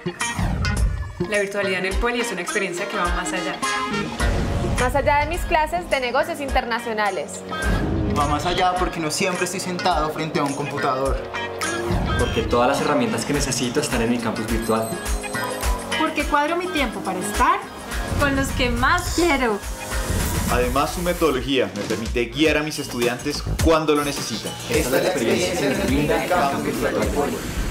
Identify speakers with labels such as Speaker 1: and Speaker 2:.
Speaker 1: La virtualidad en el Poli es una experiencia que va más allá.
Speaker 2: Más allá de mis clases de negocios internacionales.
Speaker 3: Va más allá porque no siempre estoy sentado frente a un computador.
Speaker 4: Porque todas las herramientas que necesito están en mi campus virtual.
Speaker 5: Porque cuadro mi tiempo para estar con los que más quiero.
Speaker 6: Además, su metodología me permite guiar a mis estudiantes cuando lo necesitan.
Speaker 4: Esta es la experiencia que me brinda el campus virtual.